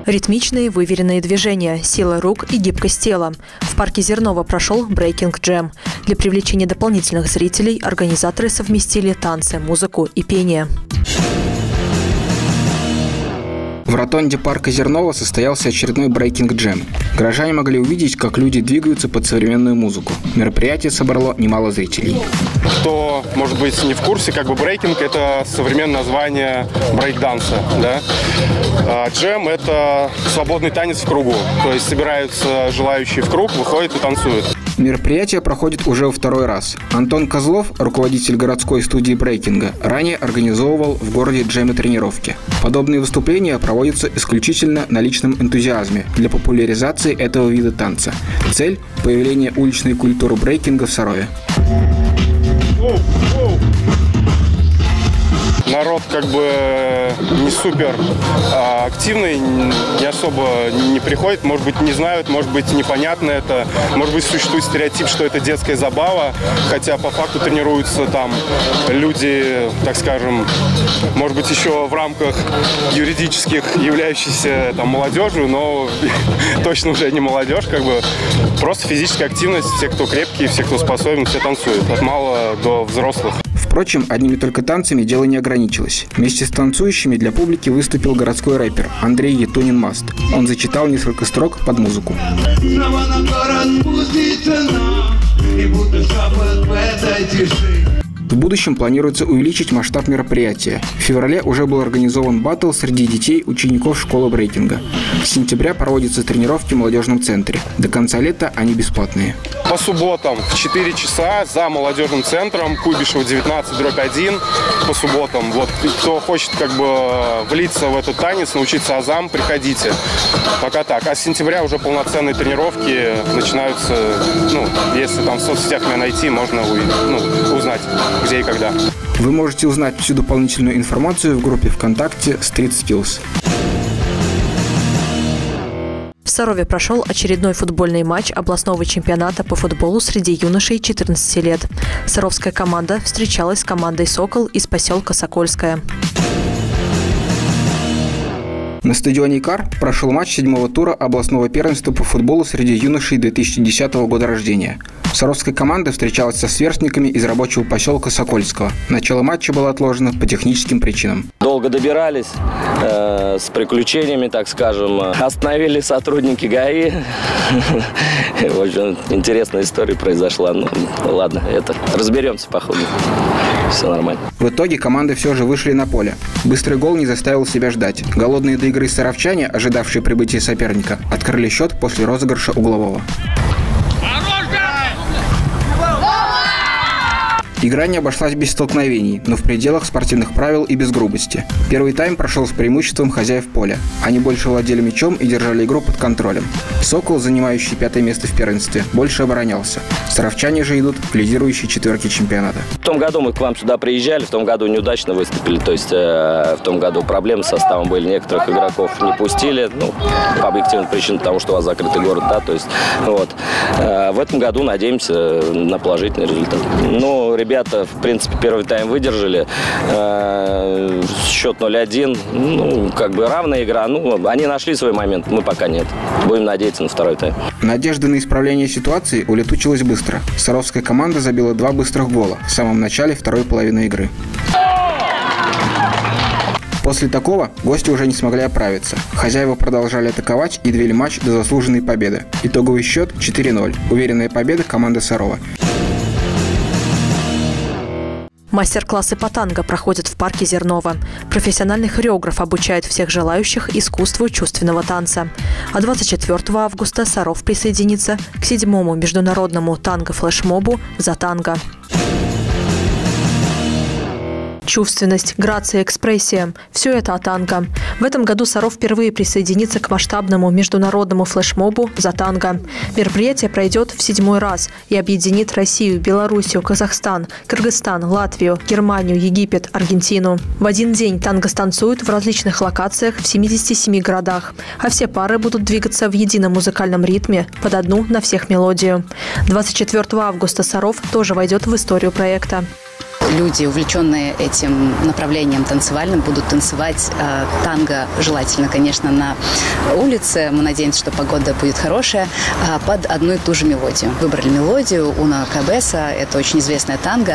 Ритмичные, выверенные движения, сила рук и гибкость тела. В парке Зернова прошел Breaking Jam. Для привлечения дополнительных зрителей организаторы совместили танцы, музыку и пение. В ротонде парка Зернова состоялся очередной Breaking Jam. Горожане могли увидеть, как люди двигаются под современную музыку. Мероприятие собрало немало зрителей. Кто, может быть, не в курсе, брейкинг – это современное название брейк-данса. Да? А джем – это свободный танец в кругу. То есть собираются желающие в круг, выходят и танцуют. Мероприятие проходит уже во второй раз. Антон Козлов, руководитель городской студии брейкинга, ранее организовывал в городе джем-тренировки. Подобные выступления проводятся исключительно на личном энтузиазме для популяризации этого вида танца. Цель – появление уличной культуры брейкинга в Сарове. Народ не супер активный, не особо не приходит, может быть, не знают, может быть, непонятно это, может быть, существует стереотип, что это детская забава, хотя по факту тренируются там люди, так скажем, может быть, еще в рамках юридических, являющихся там молодежью, но точно уже не молодежь, просто физическая активность, все, кто крепкие, все, кто способен, все танцуют, от малого до взрослых. Впрочем, одними только танцами дело не ограничилось. Вместе с танцующими для публики выступил городской рэпер Андрей Етунин-Маст. Он зачитал несколько строк под музыку. В будущем планируется увеличить масштаб мероприятия. В феврале уже был организован баттл среди детей учеников школы брейкинга. С сентября проводятся тренировки в молодежном центре. До конца лета они бесплатные. По субботам в 4 часа за молодежным центром Куйбышева 19/1 по субботам. Кто хочет влиться в этот танец, научиться азам, приходите. Пока так. А с сентября уже полноценные тренировки начинаются. Если там в соцсетях меня найти, можно узнать, где и когда. Вы можете узнать всю дополнительную информацию в группе ВКонтакте Street Skills. В Сарове прошел очередной футбольный матч областного чемпионата по футболу среди юношей 14 лет. Саровская команда встречалась с командой «Сокол» из поселка Сокольское. На стадионе «Икар» прошел матч 7-го тура областного первенства по футболу среди юношей 2010 года рождения. Саровская команда встречалась со сверстниками из рабочего поселка Сокольского. Начало матча было отложено по техническим причинам. Долго добирались, с приключениями, так скажем. Остановили сотрудники ГАИ. Очень интересная история произошла. Ладно, разберемся по ходу. Все нормально. В итоге команды все же вышли на поле. Быстрый гол не заставил себя ждать. Голодные до игры саровчане, ожидавшие прибытия соперника, открыли счет после розыгрыша углового. Игра не обошлась без столкновений, но в пределах спортивных правил и без грубости. Первый тайм прошел с преимуществом хозяев поля. Они больше владели мячом и держали игру под контролем. «Сокол», занимающий 5-е место в первенстве, больше оборонялся. Саровчане же идут в лидирующей четверке чемпионата. В том году мы к вам сюда приезжали, в том году неудачно выступили. То есть в том году проблемы с составом были, некоторых игроков не пустили. По объективным причинам, потому что у вас закрытый город, да, то есть в этом году надеемся на положительный результат. Ребята, в принципе, первый тайм выдержали. Счет 0-1. Равная игра. Они нашли свой момент, мы пока нет. Будем надеяться на второй тайм. Надежда на исправление ситуации улетучилась быстро. Саровская команда забила 2 быстрых гола в самом начале второй половины игры. После такого гости уже не смогли оправиться. Хозяева продолжали атаковать и довели матч до заслуженной победы. Итоговый счет 4-0. Уверенная победа команды Сарова. Мастер-классы по танго проходят в парке Зернова. Профессиональный хореограф обучает всех желающих искусству чувственного танца. А 24 августа Саров присоединится к 7-му международному танго-флешмобу «За танго». Чувственность, грация, экспрессия – все это о танго. В этом году Саров впервые присоединится к масштабному международному флешмобу «За танго». Мероприятие пройдет в 7-й раз и объединит Россию, Белоруссию, Казахстан, Кыргызстан, Латвию, Германию, Египет, Аргентину. В один день танго станцуют в различных локациях в 77 городах, а все пары будут двигаться в едином музыкальном ритме под одну на всех мелодию. 24 августа Саров тоже войдет в историю проекта. люди, увлеченные этим направлением танцевальным, будут танцевать танго, желательно, конечно, на улице. Мы надеемся, что погода будет хорошая, под одну и ту же мелодию. Выбрали мелодию Уна Кабеса, это очень известная танго.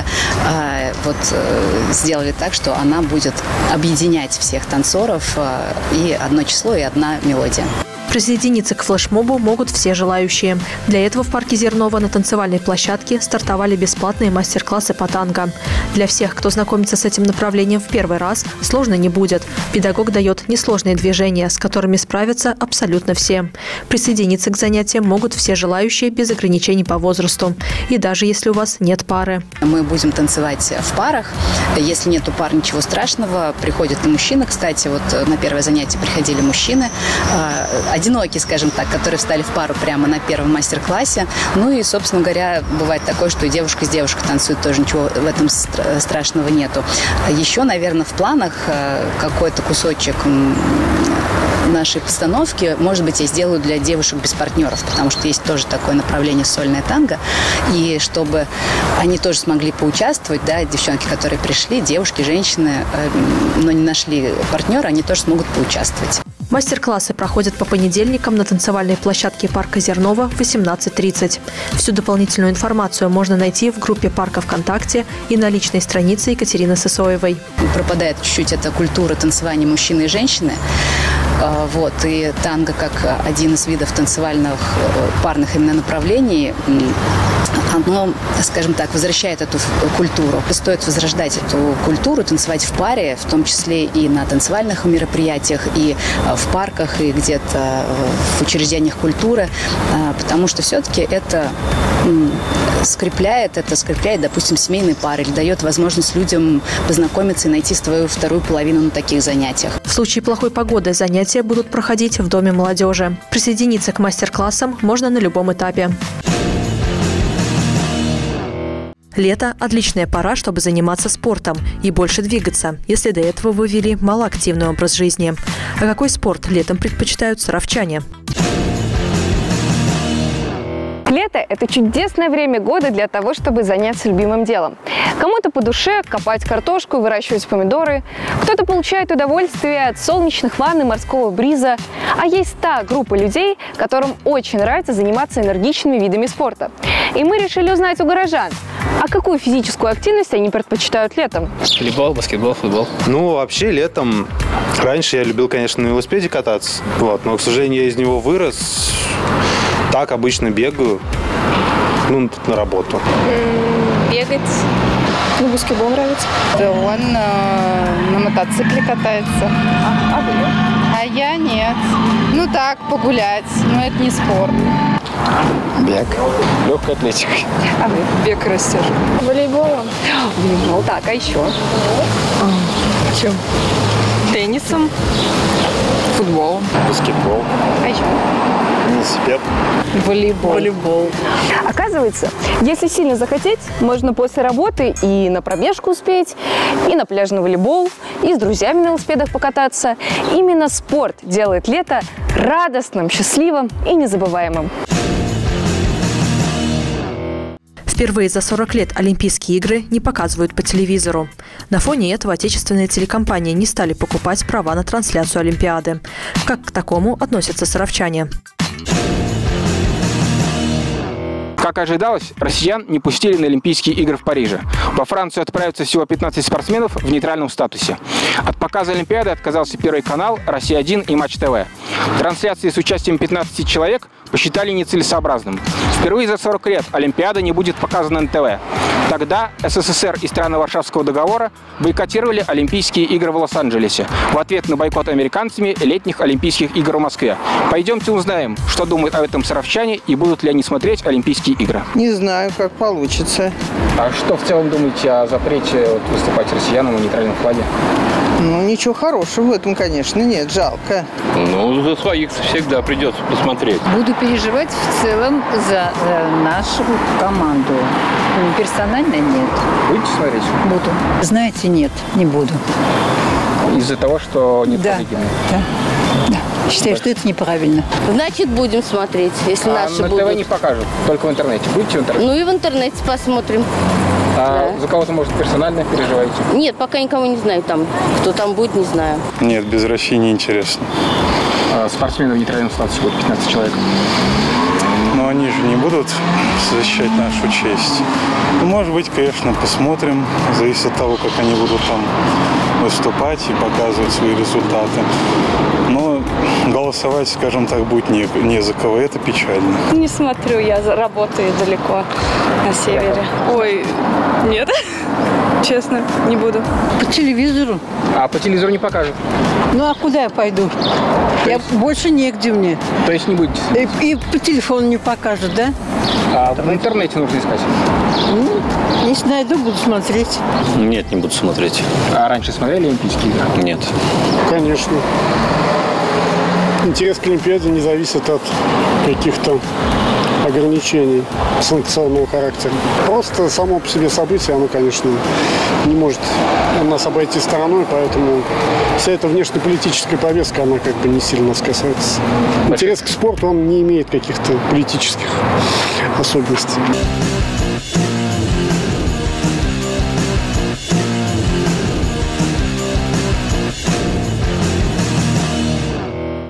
Сделали так, что она будет объединять всех танцоров, и одно число, и одна мелодия. Присоединиться к флешмобу могут все желающие. Для этого в парке Зернова на танцевальной площадке стартовали бесплатные мастер-классы по танго. Для всех, кто знакомится с этим направлением в первый раз, сложно не будет. Педагог дает несложные движения, с которыми справятся абсолютно все. Присоединиться к занятиям могут все желающие без ограничений по возрасту. И даже если у вас нет пары. Мы будем танцевать в парах. Если нету пар, ничего страшного. Приходят и мужчины, кстати. На первое занятие приходили мужчины. Одинокие, скажем так, которые встали в пару прямо на первом мастер-классе. Ну и, собственно говоря, бывает такое, что и девушка с девушкой танцует, тоже ничего в этом страшного нету. Еще, наверное, в планах какой-то кусочек нашей постановки, может быть, я сделаю для девушек без партнеров, потому что есть тоже такое направление сольное танго. И чтобы они тоже смогли поучаствовать, да, девчонки, которые пришли, девушки, женщины, но не нашли партнера, они тоже смогут поучаствовать. Мастер-классы проходят по понедельникам на танцевальной площадке парка Зернова в 18:30. Всю дополнительную информацию можно найти в группе парка ВКонтакте и на личной странице Екатерины Сысоевой. Пропадает чуть-чуть эта культура танцевания мужчины и женщины. И танго, как один из видов танцевальных парных именно направлений, оно, скажем так, возвращает эту культуру. Стоит возрождать эту культуру, танцевать в паре, в том числе и на танцевальных мероприятиях, и в парках, и где-то в учреждениях культуры, потому что все-таки это скрепляет, допустим, семейные пары, или дает возможность людям познакомиться и найти свою вторую половину на таких занятиях. В случае плохой погоды занятия будут проходить в Доме молодежи. Присоединиться к мастер-классам можно на любом этапе. Лето – отличная пора, чтобы заниматься спортом и больше двигаться, если до этого вы вели малоактивный образ жизни. А какой спорт летом предпочитают саровчане? Лето – это чудесное время года для того, чтобы заняться любимым делом. Кому-то по душе копать картошку, выращивать помидоры. Кто-то получает удовольствие от солнечных ванн и морского бриза. А есть та группа людей, которым очень нравится заниматься энергичными видами спорта. И мы решили узнать у горожан, а какую физическую активность они предпочитают летом? Волейбол, баскетбол, футбол. Вообще летом раньше я любил, конечно, на велосипеде кататься, но, к сожалению, я из него вырос. Так обычно бегаю, на работу. Бегать. Баскетбол нравится. Да он на мотоцикле катается. А вы? А я нет. Так, погулять. Но это не спорт. Бег. Легкая атлетика. А вы? Бег и растяжка. Волейболом. Волейбол. Так, а еще? Чем? Теннисом. Футболом. Баскетбол. А еще? Велосипед. Волейбол. Оказывается, если сильно захотеть, можно после работы и на пробежку успеть, и на пляжный волейбол, и с друзьями на велосипедах покататься. Именно спорт делает лето радостным, счастливым и незабываемым. Впервые за 40 лет Олимпийские игры не показывают по телевизору. На фоне этого отечественные телекомпании не стали покупать права на трансляцию Олимпиады. Как к такому относятся саровчане? Как ожидалось, россиян не пустили на Олимпийские игры в Париже. Во Францию отправятся всего 15 спортсменов в нейтральном статусе. От показа Олимпиады отказался Первый канал, Россия-1 и Матч ТВ. Трансляции с участием 15 человек посчитали нецелесообразным. Впервые за 40 лет Олимпиада не будет показана на ТВ. Тогда СССР и страны Варшавского договора бойкотировали Олимпийские игры в Лос-Анджелесе в ответ на бойкот американцами летних Олимпийских игр в Москве. Пойдемте узнаем, что думают об этом саровчане и будут ли они смотреть Олимпийские игры. Не знаю, как получится. А что в целом думаете о запрете выступать россиянам на нейтральном флаге? Ничего хорошего в этом, конечно, нет. Жалко. За своих всегда придется посмотреть. Буду переживать в целом за нашу команду. Персонально нет. Будете смотреть? Буду. Знаете, нет, не буду. Из-за того, что нет победителей? Да. Считаю, что это неправильно. Значит, будем смотреть, если наши на будут. ТВ не покажут, только в интернете. Будете в интернете? И в интернете посмотрим. А за кого-то, может, персонально переживаете? Нет, пока никого не знаю там. Кто там будет, не знаю. Нет, без России не интересно. Спортсмены в нейтральном статусе будет 15 человек. Но они же не будут защищать нашу честь. Ну, может быть, конечно, посмотрим. Зависит от того, как они будут там выступать и показывать свои результаты. Но голосовать, скажем так, будет не за кого. Это печально. Не смотрю, я работаю далеко на севере. Ой, нет. Честно, не буду. По телевизору. А по телевизору не покажут? Ну, а куда я пойду? Больше негде мне. То есть не будете? И по телефону не покажут, да? А в интернете нужно искать? Ну, если найду, буду смотреть. Нет, не буду смотреть. А раньше смотрели Олимпийские игры? Нет. Конечно. Интерес к Олимпиаде не зависит от каких-то ограничений санкционного характера. Просто само по себе событие, оно, конечно, не может нас обойти стороной, поэтому вся эта внешнеполитическая повестка, она как бы не сильно нас касается. Интерес к спорту, он не имеет каких-то политических особенностей.